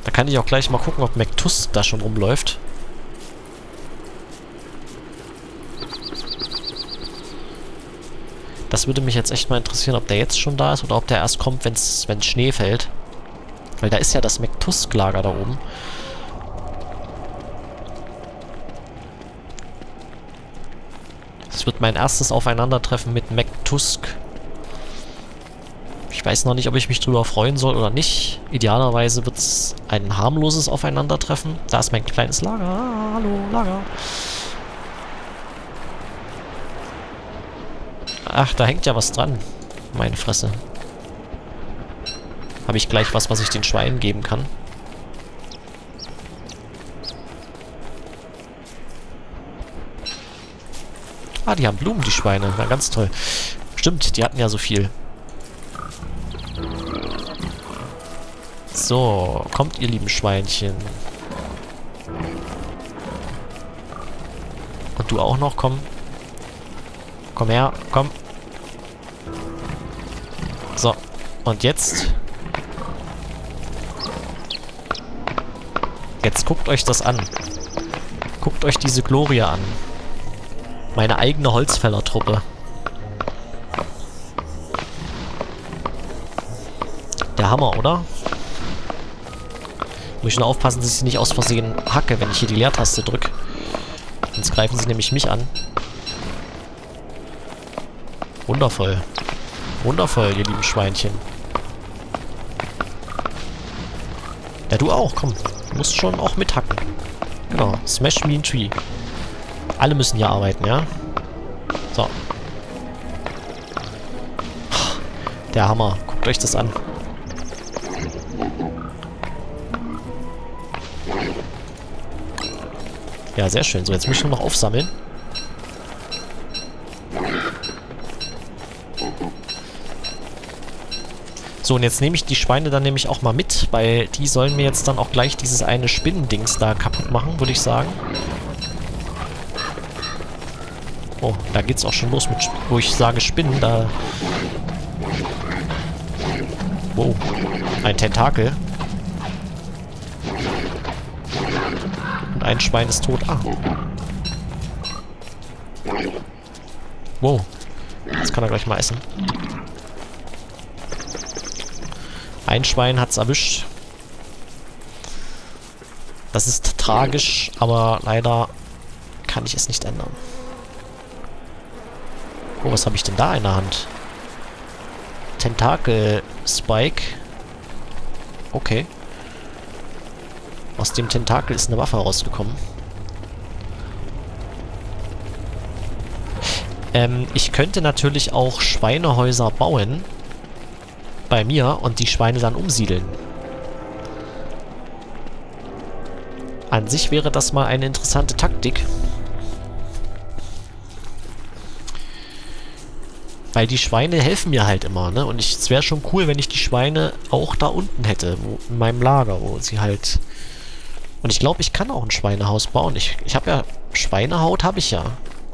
Da kann ich auch gleich mal gucken, ob McTusk da schon rumläuft. Das würde mich jetzt echt mal interessieren, ob der jetzt schon da ist oder ob der erst kommt, wenn Schnee fällt. Weil da ist ja das McTusk-Lager da oben. Das wird mein erstes Aufeinandertreffen mit McTusk. Ich weiß noch nicht, ob ich mich drüber freuen soll oder nicht. Idealerweise wird es ein harmloses Aufeinandertreffen. Da ist mein kleines Lager. Ah, hallo, Lager. Ach, da hängt ja was dran. Meine Fresse. Habe ich gleich was ich den Schweinen geben kann. Ah, die haben Blumen, die Schweine. Na, ganz toll. Stimmt, die hatten ja so viel. So, kommt ihr lieben Schweinchen. Und du auch noch, komm. Komm her, komm. So, und jetzt... Jetzt guckt euch das an. Guckt euch diese Gloria an. Meine eigene Holzfällertruppe. Der Hammer, oder? Muss ich nur aufpassen, dass ich sie nicht aus Versehen hacke, wenn ich hier die Leertaste drücke. Sonst greifen sie nämlich mich an. Wundervoll. Wundervoll, ihr lieben Schweinchen. Ja, du auch, komm. Du musst schon auch mithacken. Genau, smash me in tree. Alle müssen hier arbeiten, ja? So. Der Hammer. Guckt euch das an. Ja, sehr schön. So, jetzt muss ich nur noch aufsammeln. So, und jetzt nehme ich die Schweine dann nämlich auch mal mit, weil die sollen mir jetzt dann auch gleich dieses eine Spinnendings da kaputt machen, würde ich sagen. Oh, da geht's auch schon los mit, wo ich sage Spinnen, da... Wow, ein Tentakel. Und ein Schwein ist tot. Ah. Wow, jetzt kann er gleich mal essen. Ein Schwein hat's erwischt. Das ist tragisch, aber leider kann ich es nicht ändern. Oh, was habe ich denn da in der Hand? Tentakel-Spike. Okay. Aus dem Tentakel ist eine Waffe rausgekommen. Ich könnte natürlich auch Schweinehäuser bauen. Bei mir und die Schweine dann umsiedeln. An sich wäre das mal eine interessante Taktik. Weil die Schweine helfen mir halt immer, ne? Und es wäre schon cool, wenn ich die Schweine auch da unten hätte, in meinem Lager, wo sie halt... Und ich glaube, ich kann auch ein Schweinehaus bauen. Ich habe ja... Schweinehaut habe ich ja.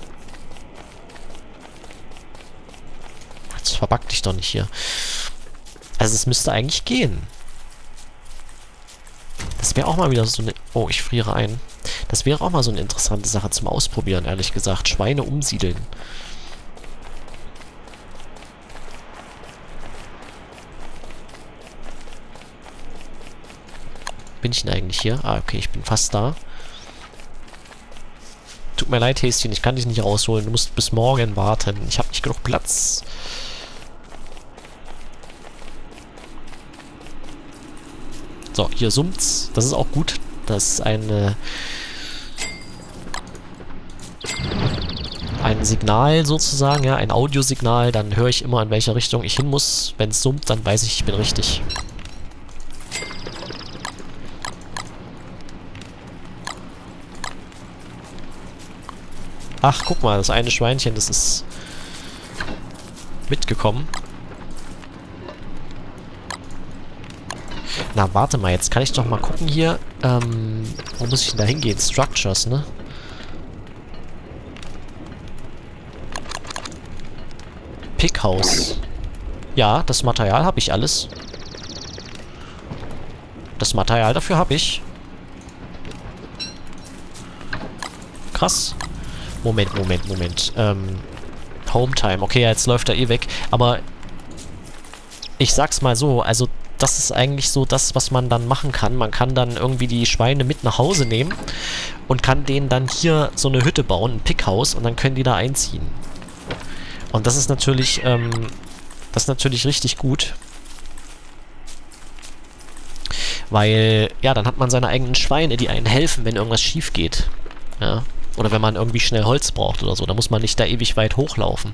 Jetzt verbackt dich doch nicht hier. Also es müsste eigentlich gehen. Das wäre auch mal wieder so eine... Oh, ich friere ein. Das wäre auch mal so eine interessante Sache zum Ausprobieren, ehrlich gesagt. Schweine umsiedeln. Bin ich denn eigentlich hier? Ah, okay, ich bin fast da. Tut mir leid, Häschen, ich kann dich nicht rausholen. Du musst bis morgen warten. Ich habe nicht genug Platz. So, hier summt's. Das ist auch gut. Das ist ein Signal sozusagen, ja, ein Audiosignal. Dann höre ich immer, in welcher Richtung ich hin muss. Wenn es summt, dann weiß ich bin richtig. Ach, guck mal, das eine Schweinchen, das ist mitgekommen. Na, warte mal, jetzt kann ich doch mal gucken hier. Wo muss ich denn da hingehen? Structures, ne? Pickhaus. Ja, das Material habe ich alles. Das Material dafür habe ich. Krass. Moment. Home Time. Okay, ja, jetzt läuft er eh weg. Aber ich sag's mal so, also das ist eigentlich so das, was man dann machen kann. Man kann dann irgendwie die Schweine mit nach Hause nehmen und kann denen dann hier so eine Hütte bauen, ein Pickhaus, und dann können die da einziehen. Und das ist natürlich richtig gut. Weil, ja, dann hat man seine eigenen Schweine, die einem helfen, wenn irgendwas schief geht. Ja. Oder wenn man irgendwie schnell Holz braucht oder so. Da muss man nicht da ewig weit hochlaufen.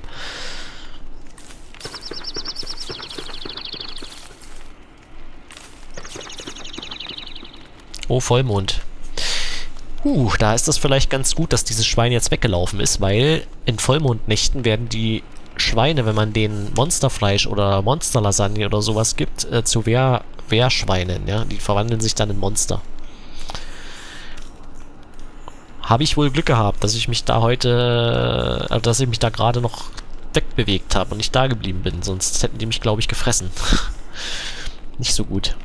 Oh, Vollmond. Da ist es vielleicht ganz gut, dass dieses Schwein jetzt weggelaufen ist, weil in Vollmondnächten werden die Schweine, wenn man denen Monsterfleisch oder Monsterlasagne oder sowas gibt, zu Wehrschweinen, ja. Die verwandeln sich dann in Monster. Habe ich wohl Glück gehabt, dass ich mich da heute, dass ich mich da gerade noch wegbewegt habe und nicht da geblieben bin, sonst hätten die mich, glaube ich, gefressen. Nicht so gut.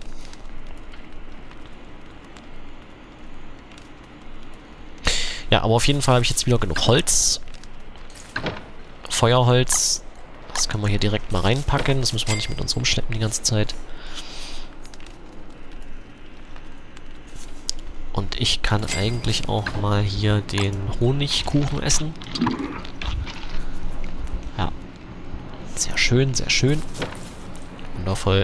Ja, aber auf jeden Fall habe ich jetzt wieder genug Holz. Feuerholz. Das können wir hier direkt mal reinpacken. Das müssen wir nicht mit uns rumschleppen die ganze Zeit. Und ich kann eigentlich auch mal hier den Honigkuchen essen. Ja. Sehr schön, sehr schön. Wundervoll.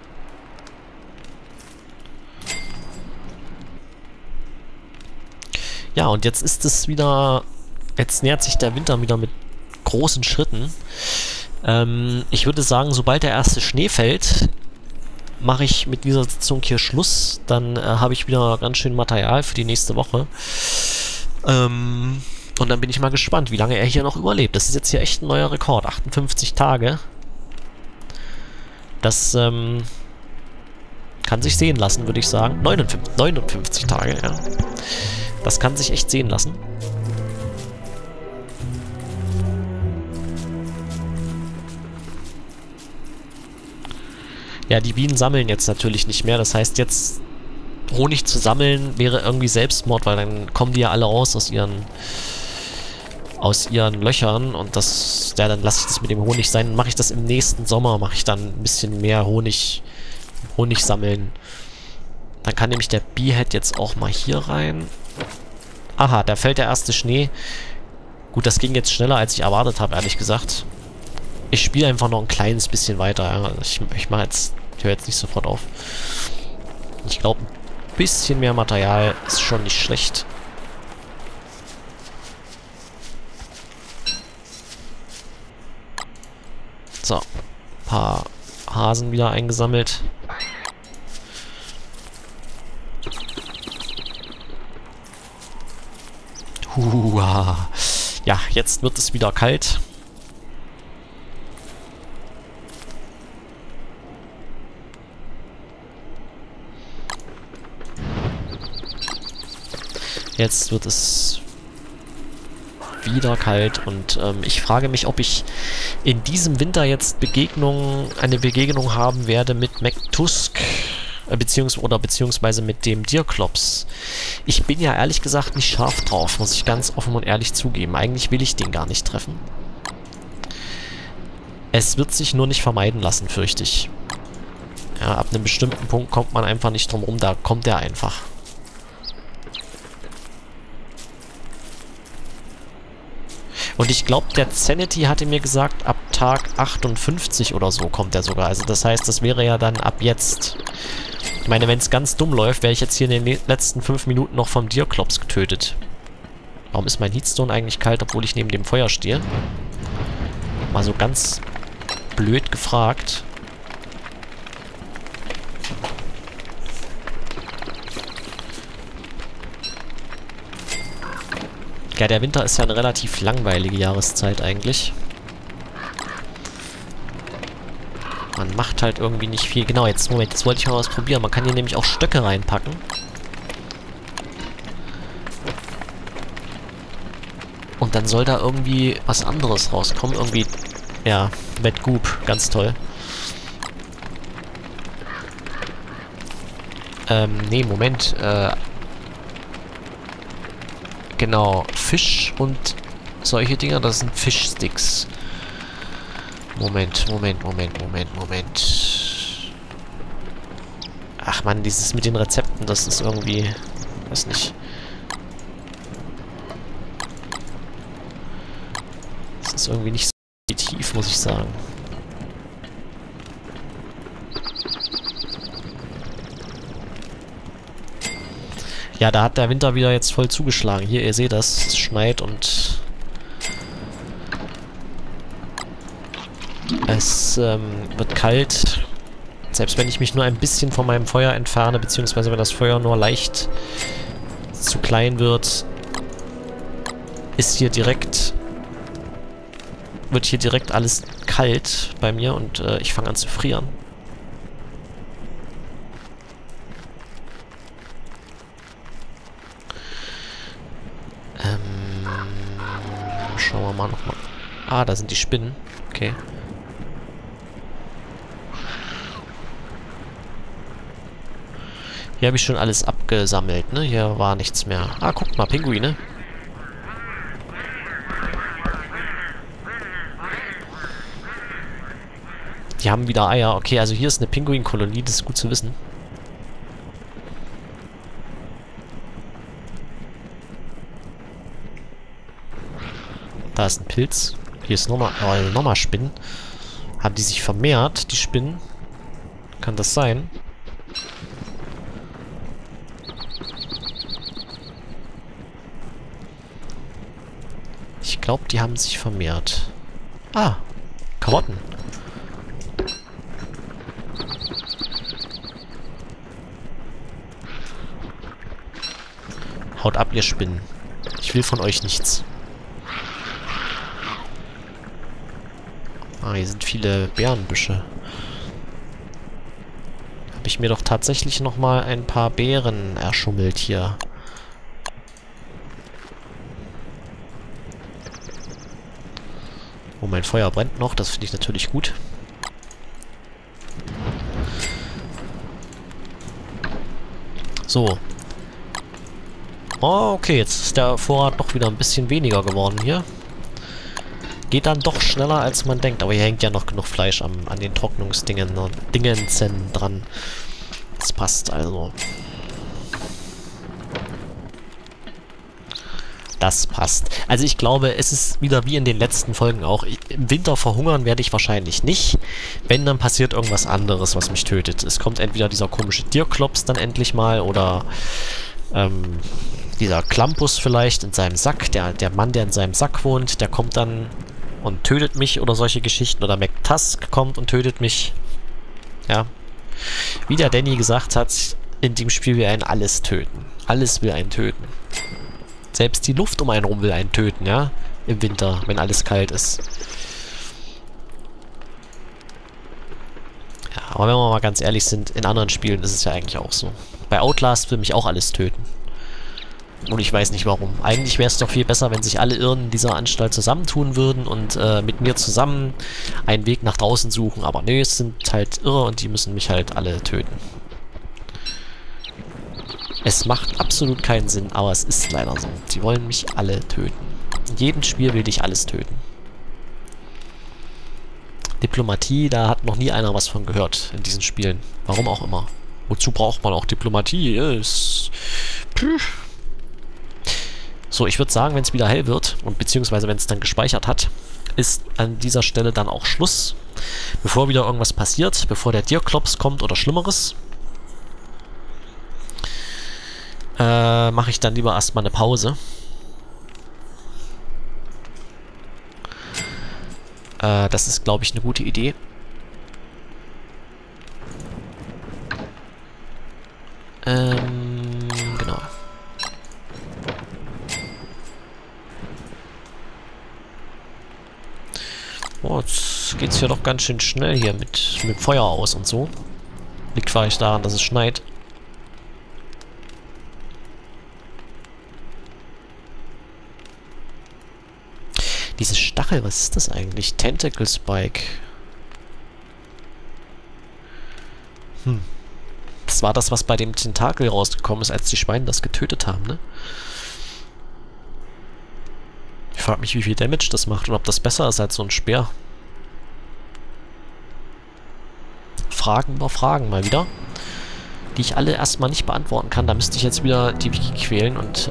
Ja, und jetzt ist es wieder... Jetzt nähert sich der Winter wieder mit großen Schritten. Ich würde sagen, sobald der erste Schnee fällt, mache ich mit dieser Sitzung hier Schluss. Dann habe ich wieder ganz schön Material für die nächste Woche. Und dann bin ich mal gespannt, wie lange er hier noch überlebt. Das ist jetzt hier echt ein neuer Rekord. 58 Tage. Das kann sich sehen lassen, würde ich sagen. 59 Tage, ja. Das kann sich echt sehen lassen. Ja, die Bienen sammeln jetzt natürlich nicht mehr. Das heißt, jetzt Honig zu sammeln wäre irgendwie Selbstmord, weil dann kommen die ja alle raus aus ihren Löchern. Und das, ja, dann lasse ich das mit dem Honig sein. Dann mache ich das im nächsten Sommer, mache ich dann ein bisschen mehr Honig sammeln. Dann kann nämlich der Beehead jetzt auch mal hier rein. Aha, da fällt der erste Schnee. Gut, das ging jetzt schneller, als ich erwartet habe, ehrlich gesagt. Ich spiele einfach noch ein kleines bisschen weiter. Ja. Ich höre jetzt nicht sofort auf. Ich glaube, ein bisschen mehr Material ist schon nicht schlecht. So, ein paar Hasen wieder eingesammelt. Ja, jetzt wird es wieder kalt. Jetzt wird es wieder kalt und ich frage mich, ob ich in diesem Winter jetzt eine Begegnung haben werde mit McTusk, beziehungsweise mit dem Deerklops. Ich bin ja ehrlich gesagt nicht scharf drauf, muss ich ganz offen und ehrlich zugeben. Eigentlich will ich den gar nicht treffen. Es wird sich nur nicht vermeiden lassen, fürchte ich. Ja, ab einem bestimmten Punkt kommt man einfach nicht drum rum, da kommt er einfach. Und ich glaube, der Sanity hatte mir gesagt, ab Tag 58 oder so kommt er sogar. Also das heißt, das wäre ja dann ab jetzt. Ich meine, wenn es ganz dumm läuft, wäre ich jetzt hier in den letzten 5 Minuten noch vom Deerklops getötet. Warum ist mein Heatstone eigentlich kalt, obwohl ich neben dem Feuer stehe? Mal so ganz blöd gefragt. Ja, der Winter ist ja eine relativ langweilige Jahreszeit eigentlich. Man macht halt irgendwie nicht viel. Genau, jetzt, Moment, jetzt wollte ich mal was probieren. Man kann hier nämlich auch Stöcke reinpacken. Und dann soll da irgendwie was anderes rauskommen. Irgendwie, ja, Wet Goop, ganz toll. Nee, Moment. Genau. Fisch und solche Dinger, das sind Fischsticks. Moment. Ach man, dieses mit den Rezepten, das ist irgendwie... Weiß nicht. Das ist irgendwie nicht so intuitiv, muss ich sagen. Ja, da hat der Winter wieder jetzt voll zugeschlagen. Hier, ihr seht das, es schneit und es wird kalt. Selbst wenn ich mich nur ein bisschen von meinem Feuer entferne, beziehungsweise wenn das Feuer nur leicht zu klein wird, wird hier direkt alles kalt bei mir und ich fange an zu frieren. Schauen wir mal nochmal. Ah, da sind die Spinnen. Okay. Hier habe ich schon alles abgesammelt, ne? Hier war nichts mehr. Ah, guckt mal, Pinguine. Die haben wieder Eier. Okay, also hier ist eine Pinguinkolonie, das ist gut zu wissen. Da ist ein Pilz. Hier ist nochmal Spinnen. Haben die sich vermehrt, die Spinnen? Kann das sein? Ich glaube, die haben sich vermehrt. Ah, Karotten. Haut ab, ihr Spinnen. Ich will von euch nichts. Ah, hier sind viele Beerenbüsche. Habe ich mir doch tatsächlich nochmal ein paar Beeren erschummelt hier. Oh, mein Feuer brennt noch. Das finde ich natürlich gut. So. Oh, okay, jetzt ist der Vorrat doch wieder ein bisschen weniger geworden hier. Geht dann doch schneller, als man denkt. Aber hier hängt ja noch genug Fleisch an den Trocknungsdingen und Dingenzen dran. Das passt also. Das passt. Also ich glaube, es ist wieder wie in den letzten Folgen auch. Im Winter verhungern werde ich wahrscheinlich nicht. Wenn, dann passiert irgendwas anderes, was mich tötet. Es kommt entweder dieser komische Dirklops dann endlich mal oder dieser Klampus vielleicht in seinem Sack. Der Mann, der in seinem Sack wohnt, der kommt dann und tötet mich oder solche Geschichten. Oder McTusk kommt und tötet mich. Ja. Wie der Danny gesagt hat, in dem Spiel will einen alles töten. Alles will einen töten. Selbst die Luft um einen rum will einen töten, ja? Im Winter, wenn alles kalt ist. Ja, aber wenn wir mal ganz ehrlich sind, in anderen Spielen ist es ja eigentlich auch so. Bei Outlast will mich auch alles töten. Und ich weiß nicht warum. Eigentlich wäre es doch viel besser, wenn sich alle Irren in dieser Anstalt zusammentun würden und mit mir zusammen einen Weg nach draußen suchen. Aber nö, es sind halt Irre und die müssen mich halt alle töten. Es macht absolut keinen Sinn, aber es ist leider so. Sie wollen mich alle töten. In jedem Spiel will dich alles töten. Diplomatie, da hat noch nie einer was von gehört in diesen Spielen. Warum auch immer. Wozu braucht man auch Diplomatie? So, ich würde sagen, wenn es wieder hell wird, und beziehungsweise wenn es dann gespeichert hat, ist an dieser Stelle dann auch Schluss. Bevor wieder irgendwas passiert, bevor der Dirklops kommt oder Schlimmeres, mache ich dann lieber erstmal eine Pause. Das ist, glaube ich, eine gute Idee. Genau. Oh, jetzt geht's hier doch ganz schön schnell hier mit Feuer aus und so. Liegt vielleicht daran, dass es schneit. Dieses Stachel, was ist das eigentlich? Tentacle Spike. Das war das, was bei dem Tentakel rausgekommen ist, als die Schweine das getötet haben, ne? Ich frage mich, wie viel Damage das macht und ob das besser ist als so ein Speer. Fragen über Fragen mal wieder, die ich alle erstmal nicht beantworten kann. Da müsste ich jetzt wieder die Wiki quälen und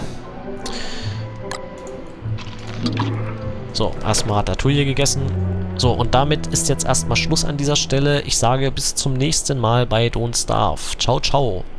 so, erstmal hat Atelier gegessen. So, und damit ist jetzt erstmal Schluss an dieser Stelle. Ich sage bis zum nächsten Mal bei Don't Starve. Ciao, ciao.